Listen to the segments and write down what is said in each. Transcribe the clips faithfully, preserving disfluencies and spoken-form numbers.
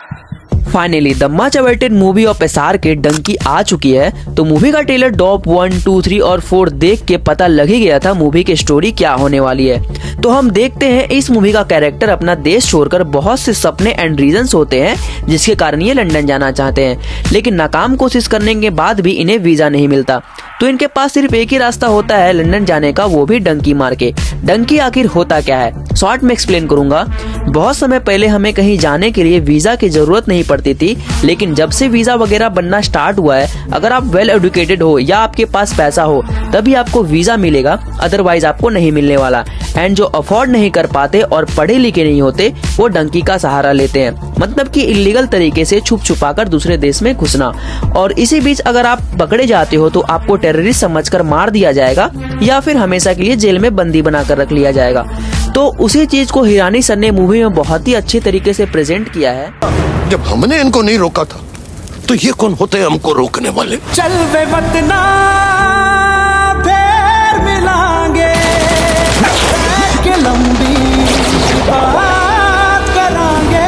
Finally the much awaited movie of S R K Dunki आ चुकी है। तो मूवी का trailer drop one two three और फोर देख के पता लग ही गया था मूवी की स्टोरी क्या होने वाली है। तो हम देखते हैं इस मूवी का कैरेक्टर अपना देश छोड़कर बहुत से सपने एंड रीजंस होते हैं जिसके कारण ये लंदन जाना चाहते हैं, लेकिन नाकाम कोशिश करने के बाद भी इन्हें वीजा नहीं मिलता। तो इनके पास सिर्फ एक ही रास्ता होता है लंदन जाने का, वो भी डंकी मार के। डंकी आखिर होता क्या है शॉर्ट में एक्सप्लेन करूंगा। बहुत समय पहले हमें कहीं जाने के लिए वीजा की जरूरत नहीं पड़ती थी, लेकिन जब से वीजा वगैरह बनना स्टार्ट हुआ है, अगर आप वेल एजुकेटेड हो या आपके पास पैसा हो तभी आपको वीजा मिलेगा, अदरवाइज आपको नहीं मिलने वाला। एंड जो अफोर्ड नहीं कर पाते और पढ़े लिखे नहीं होते वो डंकी का सहारा लेते हैं, मतलब कि इलीगल तरीके से छुप छुपा कर दूसरे देश में घुसना। और इसी बीच अगर आप पकड़े जाते हो तो आपको टेररिस्ट समझकर मार दिया जाएगा या फिर हमेशा के लिए जेल में बंदी बनाकर रख लिया जाएगा। तो उसी चीज को हिरानी सर ने मूवी में बहुत ही अच्छे तरीके से प्रेजेंट किया है। जब हमने इनको नहीं रोका था तो ये कौन होते हैं हमको रोकने वाले? चल वे वतना फिर मिलांगे के लंबी बात करांगे।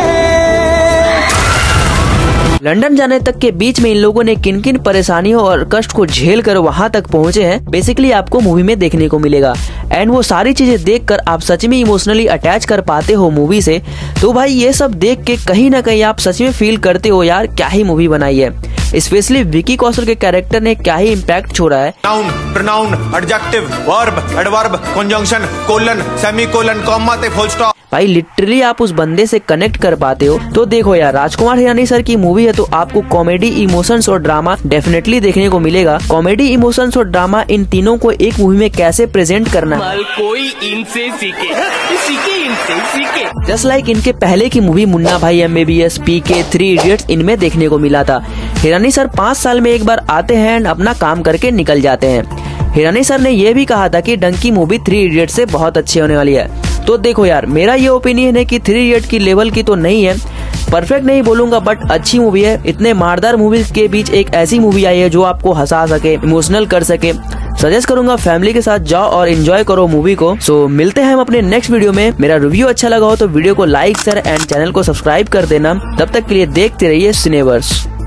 लंदन जाने तक के बीच में इन लोगों ने किन किन परेशानियों और कष्ट को झेल कर वहां तक पहुंचे हैं बेसिकली आपको मूवी में देखने को मिलेगा। एंड वो सारी चीजें देखकर आप सच में इमोशनली अटैच कर पाते हो मूवी से। तो भाई ये सब देख के कहीं ना कहीं आप सच में फील करते हो यार क्या ही मूवी बनाई है। स्पेशली विकी कौशल के कैरेक्टर ने क्या ही इम्पैक्ट छोड़ा है। Noun, pronoun, adjective, verb, adverb, conjunction, colon, semicolon, comma ते फुल स्टॉप। भाई लिटरली आप उस बंदे से कनेक्ट कर पाते हो। तो देखो यार राजकुमार हिरानी सर की मूवी है तो आपको कॉमेडी, इमोशंस और ड्रामा डेफिनेटली देखने को मिलेगा। कॉमेडी, इमोशंस और ड्रामा इन तीनों को एक मूवी में कैसे प्रेजेंट करना है, कोई इनसे सीखे, सीखे इनसे सीखे। जस्ट लाइक इनके पहले की movie Munna Bhai, M B B S, P K, three idiots इनमें देखने को मिला था। हिरानी सर पाँच साल में एक बार आते हैं एंड अपना काम करके निकल जाते हैं। हिरानी सर ने यह भी कहा था कि डंकी मूवी थ्री इडियट्स से बहुत अच्छी होने वाली है। तो देखो यार मेरा ये ओपिनियन है कि थ्री इडियट की लेवल की तो नहीं है, परफेक्ट नहीं बोलूंगा बट अच्छी मूवी है। इतने मारदार मूवीज के बीच एक ऐसी मूवी आई है जो आपको हंसा सके, इमोशनल कर सके। सजेस्ट करूंगा फैमिली के साथ जाओ और एंजॉय करो मूवी को। सो so, मिलते हैं हम अपने नेक्स्ट वीडियो में। मेरा रिव्यू अच्छा लगा हो तो वीडियो को लाइक, शेयर एंड चैनल को सब्सक्राइब कर देना। तब तक के लिए देखते रहिए सिनेवर्स।